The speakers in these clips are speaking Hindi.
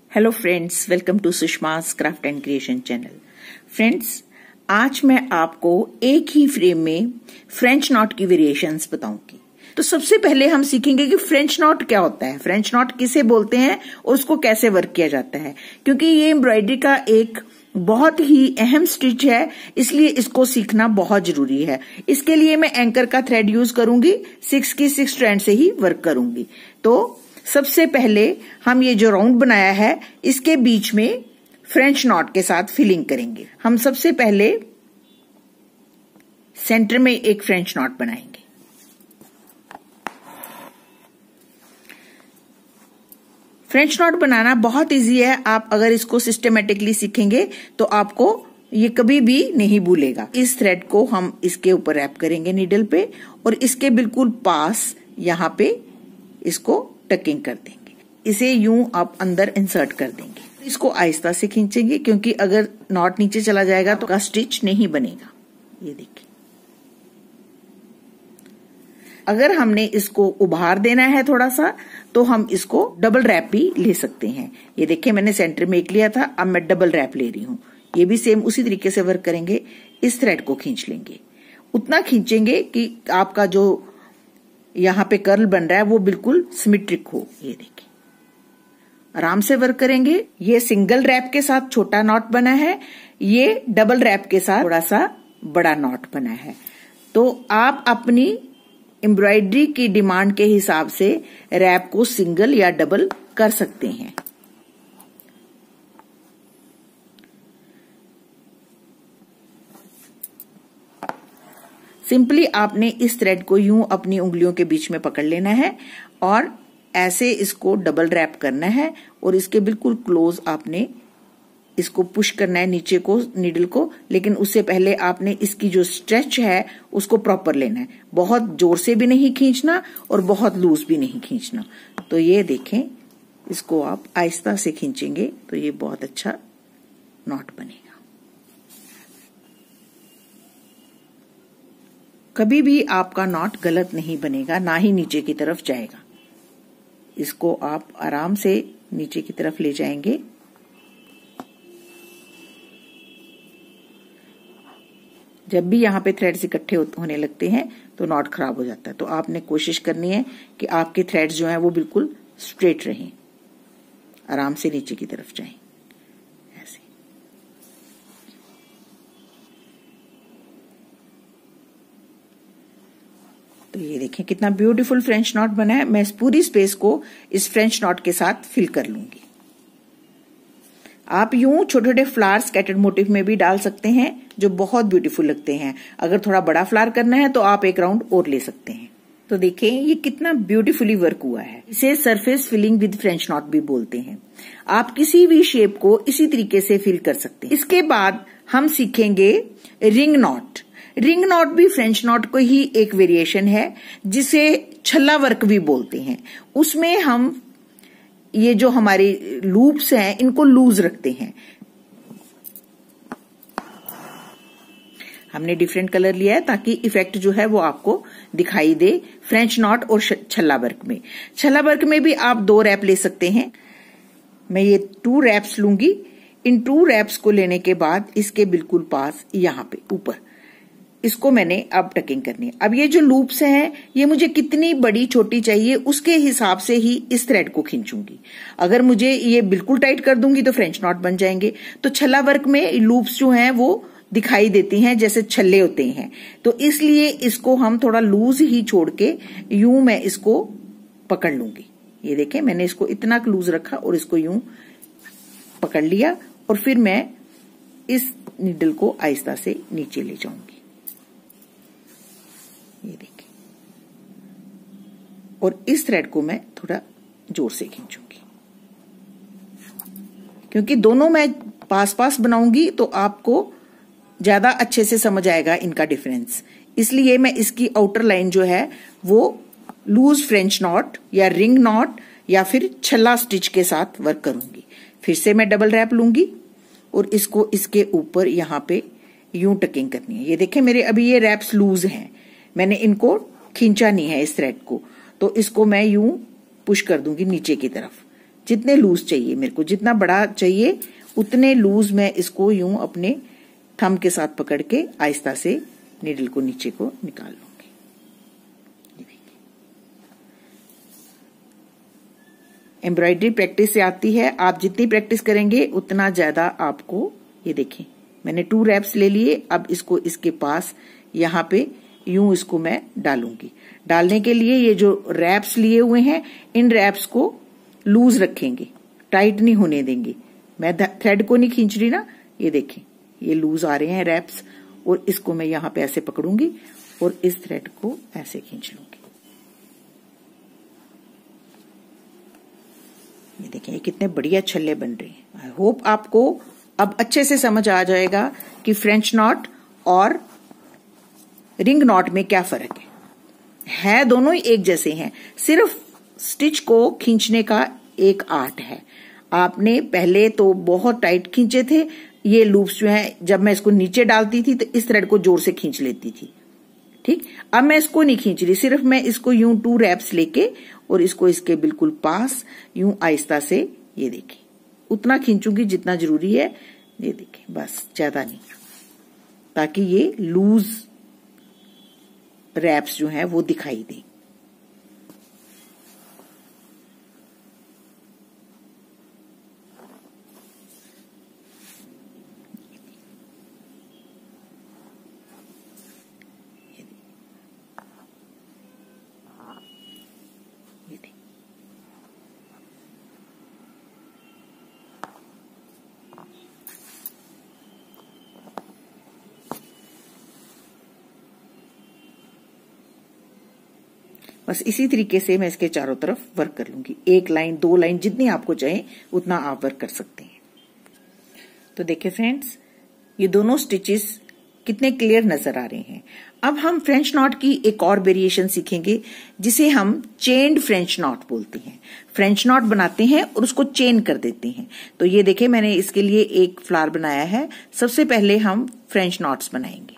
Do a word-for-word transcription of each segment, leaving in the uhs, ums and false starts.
Hello friends, welcome to Sushma's craft and creation channel. Friends, आज मैं आपको एक ही फ्रेम में फ्रेंच नॉट की वेरिएशंस बताऊंगी। तो सबसे पहले हम सीखेंगे कि फ्रेंच नॉट क्या होता है, फ्रेंच नॉट किसे बोलते हैं और उसको कैसे वर्क किया जाता है, क्योंकि ये एम्ब्रॉयडरी का एक बहुत ही अहम स्टिच है, इसलिए इसको सीखना बहुत जरूरी है। इसके लिए मैं एंकर का थ्रेड यूज करूंगी, सिक्स की सिक्स स्ट्रैंड से ही वर्क करूंगी। तो सबसे पहले हम ये जो राउंड बनाया है इसके बीच में फ्रेंच नॉट के साथ फिलिंग करेंगे। हम सबसे पहले सेंटर में एक फ्रेंच नॉट बनाएंगे। फ्रेंच नॉट बनाना बहुत इजी है। आप अगर इसको सिस्टमेटिकली सीखेंगे तो आपको ये कभी भी नहीं भूलेगा। इस थ्रेड को हम इसके ऊपर रैप करेंगे नीडल पे और इसके बिल्कुल पास यहाँ पे इसको टकिंग कर देंगे। इसे यूं आप अंदर इंसर्ट कर देंगे। इसको आहिस्ता से खींचेंगे, क्योंकि अगर नॉट नीचे चला जाएगा तो का स्टिच नहीं बनेगा। ये देखिए, अगर हमने इसको उभार देना है थोड़ा सा तो हम इसको डबल रैप भी ले सकते हैं। ये देखिए, मैंने सेंटर में एक लिया था, अब मैं डबल रैप ले रही हूँ। ये भी सेम उसी तरीके से वर्क करेंगे। इस थ्रेड को खींच लेंगे, उतना खींचेंगे कि आपका जो यहाँ पे कर्ल बन रहा है वो बिल्कुल सिमेट्रिक हो। ये देखिए, आराम से वर्क करेंगे। ये सिंगल रैप के साथ छोटा नॉट बना है, ये डबल रैप के साथ थोड़ा सा बड़ा नॉट बना है। तो आप अपनी एम्ब्रॉयडरी की डिमांड के हिसाब से रैप को सिंगल या डबल कर सकते हैं। सिंपली आपने इस थ्रेड को यूं अपनी उंगलियों के बीच में पकड़ लेना है और ऐसे इसको डबल रैप करना है और इसके बिल्कुल क्लोज आपने इसको पुश करना है नीचे को, नीडल को। लेकिन उससे पहले आपने इसकी जो स्ट्रेच है उसको प्रॉपर लेना है। बहुत जोर से भी नहीं खींचना और बहुत लूज भी नहीं खींचना। तो ये देखें, इसको आप आहिस्ता से खींचेंगे तो ये बहुत अच्छा नॉट बनेगा। कभी भी आपका नॉट गलत नहीं बनेगा, ना ही नीचे की तरफ जाएगा। इसको आप आराम से नीचे की तरफ ले जाएंगे। जब भी यहाँ पे थ्रेड्स इकट्ठे होने लगते हैं तो नॉट खराब हो जाता है। तो आपने कोशिश करनी है कि आपके थ्रेड्स जो हैं वो बिल्कुल स्ट्रेट रहें, आराम से नीचे की तरफ जाएं। ऐसे तो ये देखें कितना ब्यूटीफुल फ्रेंच नॉट बना है। मैं इस पूरी स्पेस को इस फ्रेंच नॉट के साथ फिल कर लूंगी। आप यूं छोटे छोटे फ्लावर स्कैटर्ड मोटिव में भी डाल सकते हैं जो बहुत ब्यूटीफुल लगते हैं। अगर थोड़ा बड़ा फ्लावर करना है तो आप एक राउंड और ले सकते हैं। तो देखें ये कितना ब्यूटीफुली वर्क हुआ है। इसे surface filling with French knot भी बोलते हैं। आप किसी भी शेप को इसी तरीके से फिल कर सकते हैं। इसके बाद हम सीखेंगे रिंग नॉट। रिंग नॉट भी फ्रेंच नॉट को ही एक वेरिएशन है, जिसे छल्ला वर्क भी बोलते हैं। उसमें हम ये जो हमारे लूप्स हैं इनको लूज रखते हैं। हमने डिफरेंट कलर लिया है ताकि इफेक्ट जो है वो आपको दिखाई दे फ्रेंच नॉट और छल्ला वर्क में। छल्ला वर्क में भी आप दो रैप ले सकते हैं। मैं ये टू रैप्स लूंगी। इन टू रैप्स को लेने के बाद इसके बिल्कुल पास यहाँ पे ऊपर इसको मैंने अब टकिंग करनी है। अब ये जो लूप्स हैं ये मुझे कितनी बड़ी छोटी चाहिए उसके हिसाब से ही इस थ्रेड को खींचूंगी। अगर मुझे ये बिल्कुल टाइट कर दूंगी तो फ्रेंच नॉट बन जाएंगे। तो छल्ला वर्क में लूप्स जो हैं वो दिखाई देती हैं जैसे छल्ले होते हैं। तो इसलिए इसको हम थोड़ा लूज ही छोड़ के यूं मैं इसको पकड़ लूंगी। ये देखें, मैंने इसको इतना लूज रखा और इसको यूं पकड़ लिया और फिर मैं इस नीडल को आहिस्ता से नीचे ले जाऊंगी। ये देखिए, और इस थ्रेड को मैं थोड़ा जोर से खींचूंगी, क्योंकि दोनों मैं पास पास बनाऊंगी तो आपको ज्यादा अच्छे से समझ आएगा इनका डिफरेंस। इसलिए मैं इसकी आउटर लाइन जो है वो लूज फ्रेंच नॉट या रिंग नॉट या फिर छल्ला स्टिच के साथ वर्क करूंगी। फिर से मैं डबल रैप लूंगी और इसको इसके ऊपर यहाँ पे यूं टकिंग करनी है। ये देखें, मेरे अभी ये रैप्स लूज हैं, मैंने इनको खींचा नहीं है इस थ्रेड को। तो इसको मैं यूं पुश कर दूंगी नीचे की तरफ। जितने लूज चाहिए मेरे को, जितना बड़ा चाहिए उतने लूज मैं इसको यूं अपने थंब के साथ पकड़ के आहिस्ता से नीडल को नीचे को निकाल लूंगी। एम्ब्रॉयडरी प्रैक्टिस से आती है, आप जितनी प्रैक्टिस करेंगे उतना ज्यादा आपको, ये देखें मैंने टू रैप्स ले लिए। अब इसको इसके पास यहाँ पे यूं इसको मैं डालूंगी। डालने के लिए ये जो रैप्स लिए हुए हैं इन रैप्स को लूज रखेंगे, टाइट नहीं होने देंगे। मैं थ्रेड को नहीं खींच रही ना, ये देखें ये लूज आ रहे हैं रैप्स, और इसको मैं यहाँ पे ऐसे पकड़ूंगी और इस थ्रेड को ऐसे खींच लूंगी। ये देखें ये कितने बढ़िया छल्ले बन रहे हैं। आई होप आपको अब अच्छे से समझ आ जाएगा कि फ्रेंच नॉट और रिंग नॉट में क्या फर्क है। है दोनों ही एक जैसे हैं, सिर्फ स्टिच को खींचने का एक आर्ट है। आपने पहले तो बहुत टाइट खींचे थे, ये लूप्स जो है जब मैं इसको नीचे डालती थी तो इस थ्रेड को जोर से खींच लेती थी, ठीक। अब मैं इसको नहीं खींच रही, सिर्फ मैं इसको यूं टू रैप्स लेके और इसको इसके बिल्कुल पास यूं आहिस्ता से, ये देखें उतना खींचूंगी जितना जरूरी है, ये देखें बस ज्यादा नहीं, ताकि ये लूज रैप्स जो हैं वो दिखाई दें। बस इसी तरीके से मैं इसके चारों तरफ वर्क कर लूंगी। एक लाइन, दो लाइन, जितनी आपको चाहे उतना आप वर्क कर सकते हैं। तो देखिए फ्रेंड्स, ये दोनों स्टिचेस कितने क्लियर नजर आ रहे हैं। अब हम फ्रेंच नॉट की एक और वेरिएशन सीखेंगे जिसे हम चेन्ड फ्रेंच नॉट बोलते हैं। फ्रेंच नॉट बनाते हैं और उसको चेन कर देते हैं। तो ये देखिए मैंने इसके लिए एक फ्लावर बनाया है। सबसे पहले हम फ्रेंच नॉट्स बनाएंगे।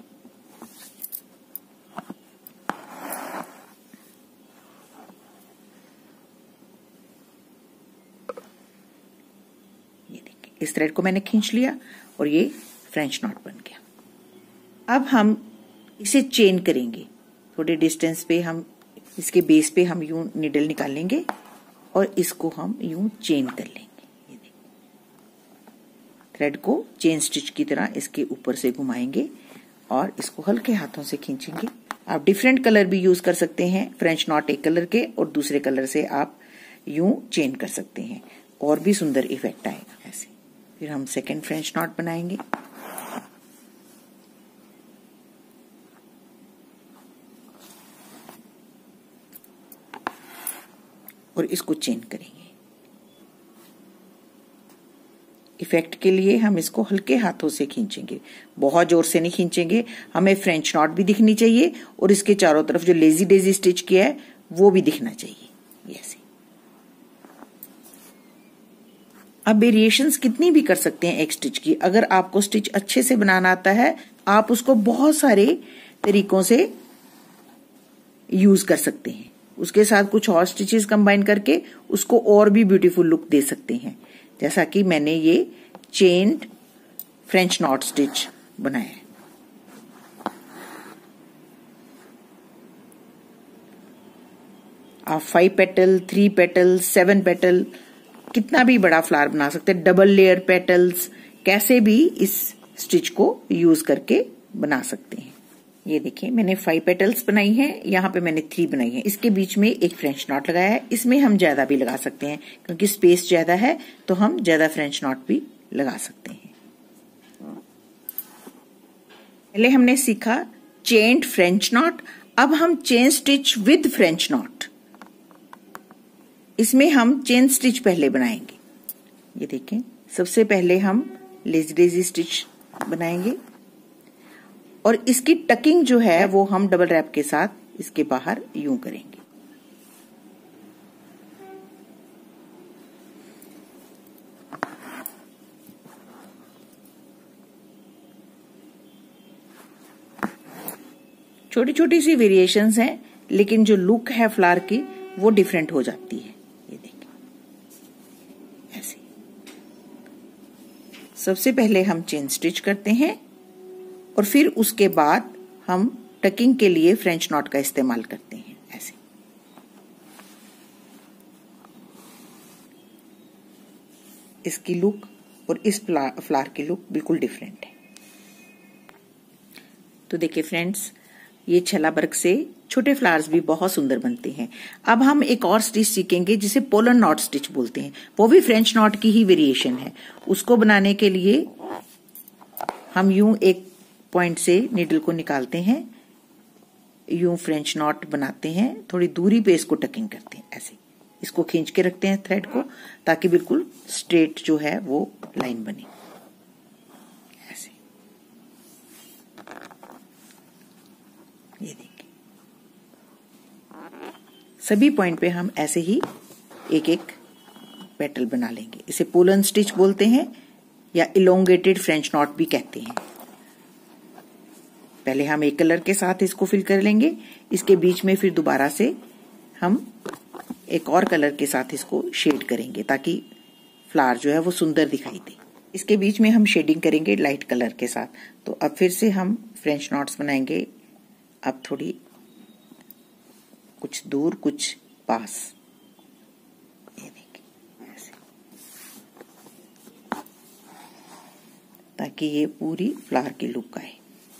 इस थ्रेड को मैंने खींच लिया और ये फ्रेंच नॉट बन गया। अब हम इसे चेन करेंगे। थोड़े डिस्टेंस पे हम इसके बेस पे हम यूं निडल निकालेंगे और इसको हम यूं चेन कर लेंगे। ये देखिए थ्रेड को चेन स्टिच की तरह इसके ऊपर से घुमाएंगे और इसको हल्के हाथों से खींचेंगे। आप डिफरेंट कलर भी यूज कर सकते हैं। फ्रेंच नॉट एक कलर के और दूसरे कलर से आप यूं चेन कर सकते हैं और भी सुंदर इफेक्ट आएगा ऐसे। फिर हम सेकेंड फ्रेंच नॉट बनाएंगे। और इसको चेन करेंगे। इफेक्ट के लिए हम इसको हल्के हाथों से खींचेंगे, बहुत जोर से नहीं खींचेंगे। हमें फ्रेंच नॉट भी दिखनी चाहिए और इसके चारों तरफ जो लेजी डेजी स्टिच किया है वो भी दिखना चाहिए। ऐसे अब वेरिएशंस कितनी भी कर सकते हैं एक स्टिच की। अगर आपको स्टिच अच्छे से बनाना आता है आप उसको बहुत सारे तरीकों से यूज कर सकते हैं। उसके साथ कुछ और स्टिचेस कंबाइन करके उसको और भी ब्यूटीफुल लुक दे सकते हैं। जैसा कि मैंने ये चेन्ड फ्रेंच नॉट स्टिच बनाया है। आप five petal, three petal, seven petal, कितना भी बड़ा फ्लावर बना सकते हैं। डबल लेयर पेटल्स, कैसे भी इस स्टिच को यूज करके बना सकते हैं। ये देखिए मैंने फाइव पेटल्स बनाई हैं, यहाँ पे मैंने थ्री बनाई है। इसके बीच में एक फ्रेंच नॉट लगाया है। इसमें हम ज्यादा भी लगा सकते हैं क्योंकि स्पेस ज्यादा है तो हम ज्यादा फ्रेंच नॉट भी लगा सकते हैं। पहले हमने सीखा चेन्ड फ्रेंच नॉट, अब हम chain stitch with French knot. इसमें हम चेन स्टिच पहले बनाएंगे। ये देखें सबसे पहले हम लेजी डेजी स्टिच बनाएंगे और इसकी टकिंग जो है वो हम डबल रैप के साथ इसके बाहर यूं करेंगे। छोटी छोटी सी वेरिएशंस हैं लेकिन जो लुक है फ्लावर की वो डिफरेंट हो जाती है। ये देखिए सबसे पहले हम चेन स्टिच करते हैं और फिर उसके बाद हम टकिंग के लिए फ्रेंच नॉट का इस्तेमाल करते हैं। ऐसे इसकी लुक और इस फ्लावर की लुक बिल्कुल डिफरेंट है। तो देखिए फ्रेंड्स, ये छल्ला वर्क से छोटे फ्लावर्स भी बहुत सुंदर बनते हैं। अब हम एक और स्टिच सीखेंगे जिसे पोलन नॉट स्टिच बोलते हैं। वो भी फ्रेंच नॉट की ही वेरिएशन है। उसको बनाने के लिए हम यूं एक पॉइंट से नीडल को निकालते हैं, यूं फ्रेंच नॉट बनाते हैं, थोड़ी दूरी पे इसको टकिंग करते हैं। ऐसे इसको खींच के रखते हैं थ्रेड को, ताकि बिल्कुल स्ट्रेट जो है वो लाइन बने। ऐसे ये देखिए, सभी पॉइंट पे हम ऐसे ही एक एक पेटल बना लेंगे। इसे पोलन स्टिच बोलते हैं या इलोंगेटेड फ्रेंच नॉट भी कहते हैं। पहले हम एक कलर के साथ इसको फिल कर लेंगे, इसके बीच में फिर दोबारा से हम एक और कलर के साथ इसको शेड करेंगे ताकि फ्लावर जो है वो सुंदर दिखाई दे। इसके बीच में हम शेडिंग करेंगे लाइट कलर के साथ। तो अब फिर से हम फ्रेंच नॉट्स बनाएंगे, अब थोड़ी कुछ दूर कुछ पास। ये देखिए ऐसे, ताकि ये पूरी फ्लावर की लुक आए।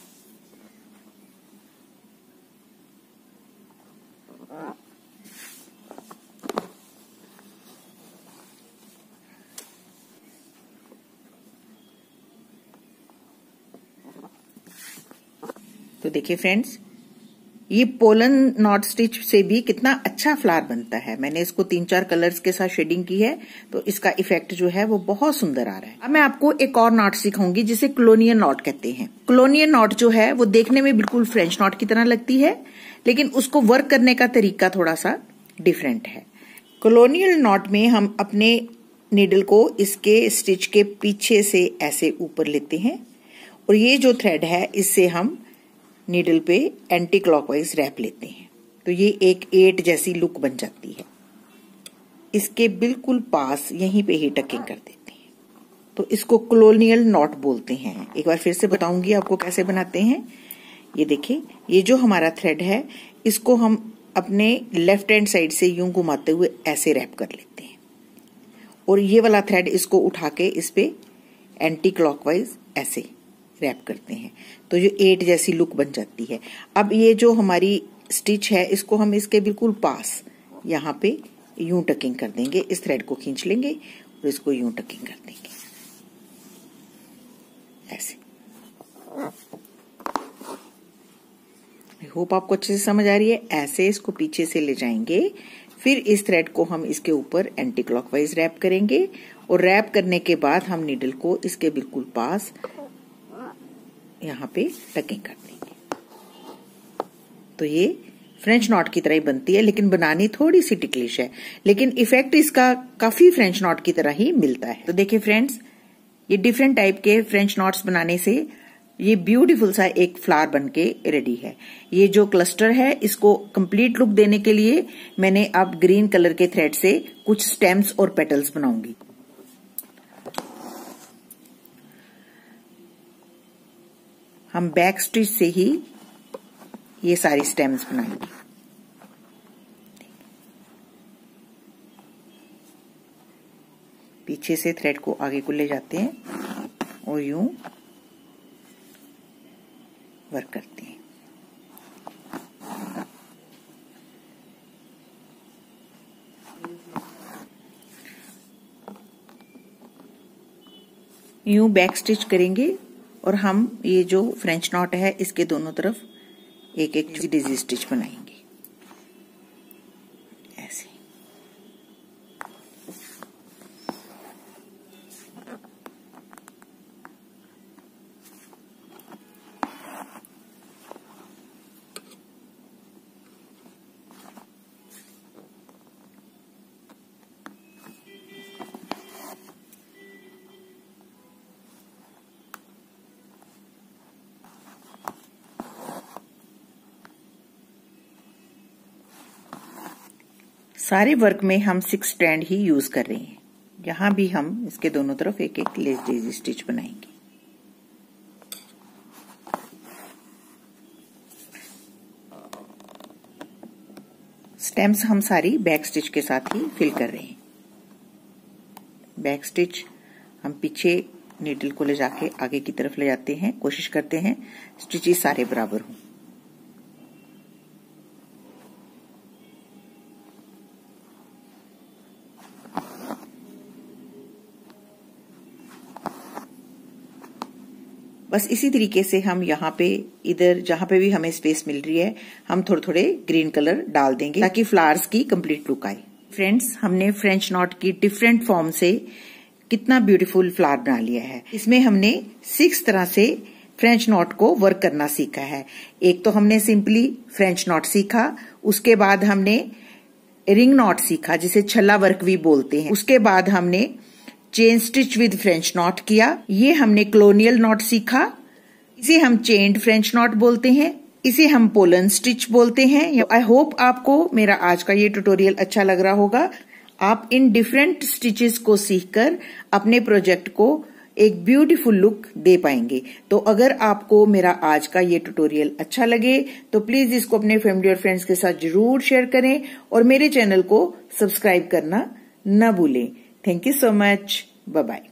तो देखिए फ्रेंड्स, ये पोलन नॉट स्टिच से भी कितना अच्छा फ्लावर बनता है। मैंने इसको तीन चार कलर्स के साथ शेडिंग की है, तो इसका इफेक्ट जो है वो बहुत सुंदर आ रहा है। अब मैं आपको एक और नॉट सिखाऊंगी जिसे कलोनियल नॉट कहते हैं। कलोनियल नॉट जो है वो देखने में बिल्कुल फ्रेंच नॉट की तरह लगती है, लेकिन उसको वर्क करने का तरीका थोड़ा सा डिफरेंट है। कलोनियल नॉट में हम अपने नीडल को इसके स्टिच के पीछे से ऐसे ऊपर लेते हैं और ये जो थ्रेड है इससे हम नीडल पे एंटी क्लॉकवाइज रैप लेते हैं, तो ये एक एट जैसी लुक बन जाती है। इसके बिल्कुल पास यहीं पे ही टकिंग कर देते हैं, तो इसको कलोनियल नॉट बोलते हैं। एक बार फिर से बताऊंगी आपको कैसे बनाते हैं। ये देखिए, ये जो हमारा थ्रेड है इसको हम अपने लेफ्ट हैंड साइड से यूं घुमाते हुए ऐसे रैप कर लेते हैं और ये वाला थ्रेड इसको उठा के इस पे एंटी क्लॉकवाइज ऐसे रैप करते हैं, तो ये एट जैसी लुक बन जाती है। अब ये जो हमारी स्टिच है इसको हम इसके बिल्कुल पास यहाँ पे यूं टकिंग कर देंगे। इस थ्रेड को खींच लेंगे और इसको यूं टकिंग कर देंगे ऐसे। आई होप आपको अच्छे से समझ आ रही है। ऐसे इसको पीछे से ले जाएंगे, फिर इस थ्रेड को हम इसके ऊपर एंटी क्लॉकवाइज रैप करेंगे और रैप करने के बाद हम नीडल को इसके बिल्कुल पास यहाँ पे टकिंग कर देंगे। तो ये फ्रेंच नॉट की तरह ही बनती है, लेकिन बनानी थोड़ी सी टिकलिश है, लेकिन इफेक्ट इसका काफी फ्रेंच नॉट की तरह ही मिलता है। तो देखिए फ्रेंड्स, ये डिफरेंट टाइप के फ्रेंच नॉट्स बनाने से ये ब्यूटीफुल सा एक फ्लावर बनके रेडी है। ये जो क्लस्टर है इसको कंप्लीट लुक देने के लिए मैंने अब ग्रीन कलर के थ्रेड से कुछ स्टेम्स और पेटल्स बनाऊंगी। हम बैक स्टिच से ही ये सारी स्टेम्स बनाएंगे। पीछे से थ्रेड को आगे को ले जाते हैं और यूं वर्क करते हैं। यूं बैक स्टिच करेंगे और हम ये जो फ्रेंच नॉट है इसके दोनों तरफ एक एक डिजी स्टिच बनाएंगे ऐसे। सारे वर्क में हम सिक्स स्ट्रैंड ही यूज कर रहे हैं, यहाँ भी हम इसके दोनों तरफ एक एक लेस डेजी स्टिच बनाएंगे। स्टेम्स हम सारी बैक स्टिच के साथ ही फिल कर रहे हैं। बैक स्टिच हम पीछे नीडल को ले जाके आगे की तरफ ले जाते हैं, कोशिश करते हैं स्टिचेस सारे बराबर हों। बस इसी तरीके से हम यहाँ पे इधर जहां पे भी हमें स्पेस मिल रही है हम थोड़े थोड़े ग्रीन कलर डाल देंगे ताकि फ्लावर्स की कंप्लीट लुक आए। फ्रेंड्स, हमने फ्रेंच नॉट की डिफरेंट फॉर्म से कितना ब्यूटीफुल फ्लावर बना लिया है। इसमें हमने सिक्स तरह से फ्रेंच नॉट को वर्क करना सीखा है। एक तो हमने सिंपली फ्रेंच नॉट सीखा, उसके बाद हमने रिंग नॉट सीखा जिसे छल्ला वर्क भी बोलते हैं, उसके बाद हमने chain stitch with French knot किया, ये हमने कलोनियल नॉट सीखा, इसे हम चेन्ड फ्रेंच नॉट बोलते हैं, इसे हम पोलन स्टिच बोलते हैं। आई होप आपको मेरा आज का ये ट्यूटोरियल अच्छा लग रहा होगा। आप इन डिफरेंट स्टिचेस को सीखकर अपने प्रोजेक्ट को एक ब्यूटीफुल लुक दे पाएंगे। तो अगर आपको मेरा आज का ये ट्यूटोरियल अच्छा लगे तो प्लीज इसको अपने फैमिली और फ्रेंड्स के साथ जरूर शेयर करें और मेरे चैनल को सब्सक्राइब करना न भूलें। Thank you so much. Bye-bye.